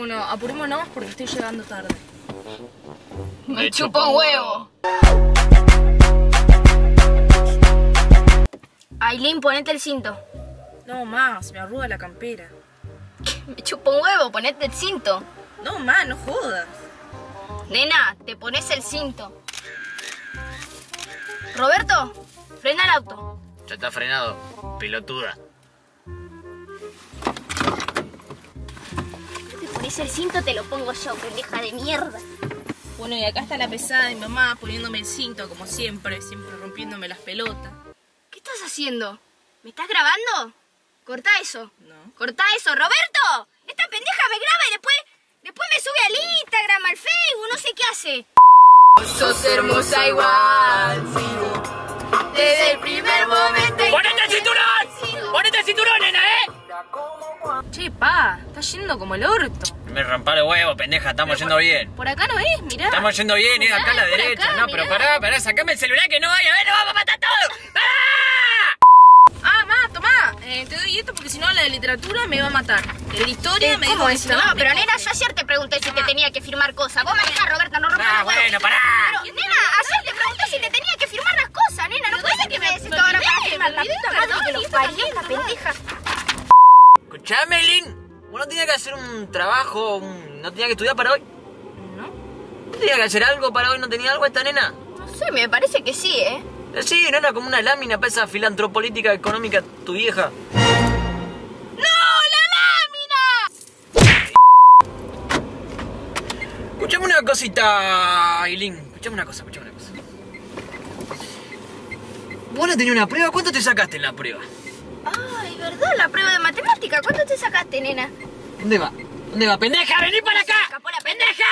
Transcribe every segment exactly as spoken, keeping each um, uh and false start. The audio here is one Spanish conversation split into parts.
Bueno, apurémonos porque estoy llegando tarde. Me chupa un huevo. Ailín, ponete el cinto. No, más, me arruga la campera. Me chupa un huevo, ponete el cinto. No, más, no jodas. Nena, te pones el cinto. Roberto, frena el auto. Ya está frenado, pelotuda. Te pones el cinto, te lo pongo yo, pendeja de mierda. Bueno, y acá está la pesada de mi mamá poniéndome el cinto, como siempre, siempre rompiéndome las pelotas. ¿Qué estás haciendo? ¿Me estás grabando? Cortá eso. No. Cortá eso. ¡Roberto! Esta pendeja me graba y después, después me sube al Instagram, al Facebook, no sé qué hace. Sos hermosa igual, sí. Desde el primer momento. ¡Ponete el cinturón! ¡Ponete el cinturón, nena, eh! Che, pa, está yendo como el orto. Me rompa el huevo, pendeja, estamos yendo bien. Por acá no es, mirá. Estamos yendo bien, es acá a la por derecha. acá, No, mirá. pero pará, pará, sacame el celular que no vaya a ver, nos vamos a matar todo. ¡Pará! Ah, ma, tomá. Eh, te doy esto porque si no la de literatura me va a matar. La de historia Eh, me ¿Cómo dijo que esto? si no, No, me pero coge. nena, yo ayer te pregunté si te tenía que firmar cosas. Vos me dejás, Roberta, no rompas Ah, los huevos. bueno, pará. Pero, nena, ayer te pregunté si te tenía que firmar las cosas, nena. No puede ser que me des esto ahora para firmar la puta madre que los parió, esta pendeja. Escuchame, Ailín. Vos no tenías que hacer un trabajo, un... no tenías que estudiar para hoy. ¿No? ¿No tenías que hacer algo para hoy? ¿No tenía algo esta nena? No sé, me parece que sí, ¿eh? Eh, Sí, no era como una lámina para esa filantropolítica económica tu vieja. ¡No, la lámina! Escuchame una cosita, Ailín. Escuchame una cosa, escuchame una cosa. Vos no tenías una prueba, ¿cuánto te sacaste en la prueba? Ay, ¿verdad? La prueba de matemática. ¿Cuánto te sacaste, nena? ¿Dónde va? ¿Dónde va? ¡Pendeja, vení para acá! Escapó la ¡Pendeja!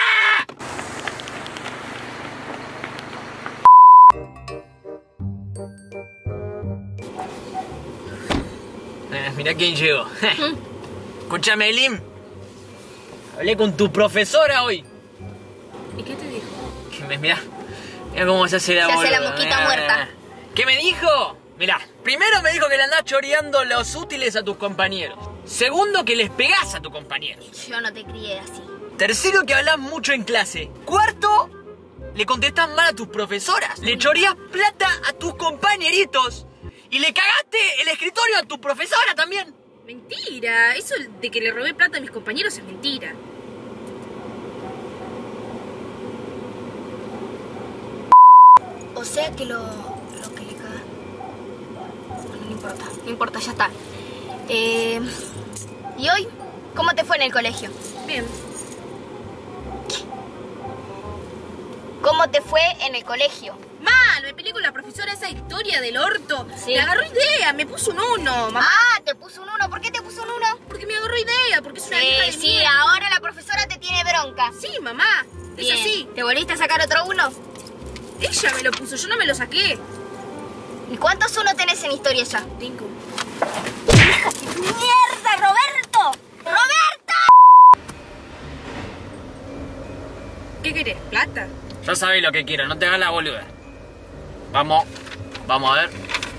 Eh, mirá quién llegó. Escúchame, Ailín. Hablé con tu profesora hoy. ¿Y qué te dijo? Que me, mirá, mirá cómo se hace la Se hace la boluda, mosquita mirá, muerta. mirá. ¿Qué me dijo? Mirá, primero me dijo que le andás choreando los útiles a tus compañeros. Segundo, que les pegás a tus compañeros. Yo no te crié así. Tercero, que hablás mucho en clase. Cuarto, le contestás mal a tus profesoras. Le choreás plata a tus compañeritos. Y le cagaste el escritorio a tu profesora también. Mentira. Eso de que le robé plata a mis compañeros es mentira. O sea que lo, lo que le caga... Bueno, no importa, no importa, ya está. Eh, ¿Y hoy? ¿Cómo te fue en el colegio? Bien. ¿Cómo te fue en el colegio? Mal, me peleé con la profesora esa historia del orto. Sí. Me agarró idea, me puso un uno, mamá. Ah, te puso un uno. ¿Por qué te puso un uno? Porque me agarró idea, porque es una hija de Sí, sí, mierda. ahora la profesora te tiene bronca. Sí, mamá, es Bien. así. ¿Te volviste a sacar otro uno? Ella me lo puso, yo no me lo saqué. ¿Y cuántos uno tenés en historia ya? Cinco. ¡Mierda, Roberto! ¡Roberto! ¿Qué querés? ¿Plata? Ya sabés lo que quiero, no te hagas la boluda. Vamos, vamos a ver.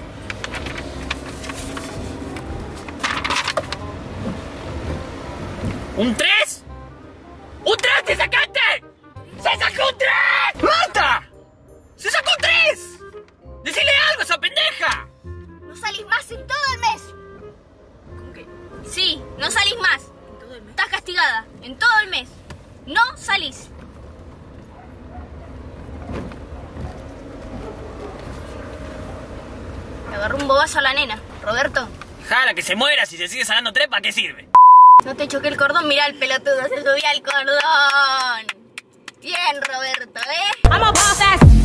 ¿Un tres? ¡Un tres te sacaste! ¡Se sacó un tres! ¡Marta! ¡Se sacó un tres! ¡Decile algo a esa pendeja! No salís más en todo el mes. ¿Cómo que? Sí, no salís más. ¿En todo el mes? Estás castigada en todo el mes. No salís. Le agarró un bobazo a la nena. Roberto, Jala, que se muera, si se sigue sacando tres, ¿para qué sirve? no te choqué el cordón. Mirá el pelotudo, se subió al cordón. Bien, Roberto, ¿eh? ¡Vamos, bosses!